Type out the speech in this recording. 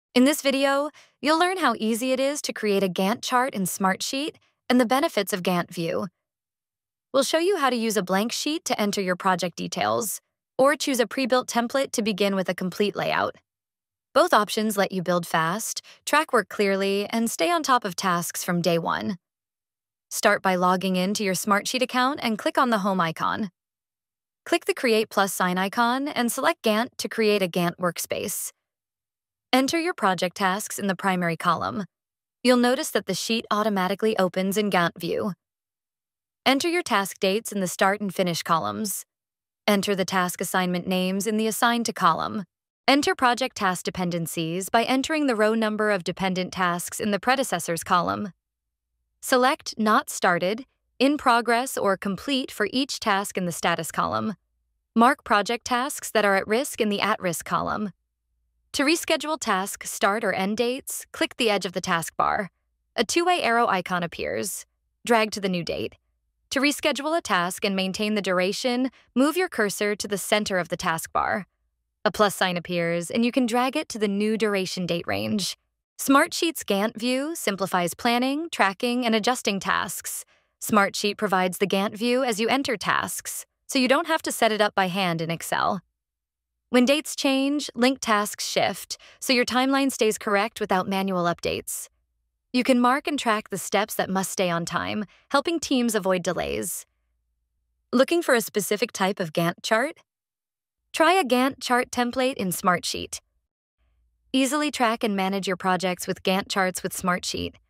In this video, you'll learn how easy it is to create a Gantt chart in Smartsheet and the benefits of Gantt View. We'll show you how to use a blank sheet to enter your project details, or choose a pre-built template to begin with a complete layout. Both options let you build fast, track work clearly, and stay on top of tasks from day one. Start by logging into your Smartsheet account and click on the Home icon. Click the Create plus sign icon and select Gantt to create a Gantt workspace. Enter your project tasks in the primary column. You'll notice that the sheet automatically opens in Gantt View. Enter your task dates in the Start and Finish columns. Enter the task assignment names in the Assign to column. Enter project task dependencies by entering the row number of dependent tasks in the Predecessors column. Select Not Started, In Progress, or Complete for each task in the Status column. Mark project tasks that are at risk in the At Risk column. To reschedule task start or end dates, click the edge of the taskbar. A two-way arrow icon appears. Drag to the new date. To reschedule a task and maintain the duration, move your cursor to the center of the taskbar. A plus sign appears, and you can drag it to the new duration date range. Smartsheet's Gantt view simplifies planning, tracking, and adjusting tasks. Smartsheet provides the Gantt view as you enter tasks, so you don't have to set it up by hand in Excel. When dates change, linked tasks shift, so your timeline stays correct without manual updates. You can mark and track the steps that must stay on time, helping teams avoid delays. Looking for a specific type of Gantt chart? Try a Gantt chart template in Smartsheet. Easily track and manage your projects with Gantt charts with Smartsheet.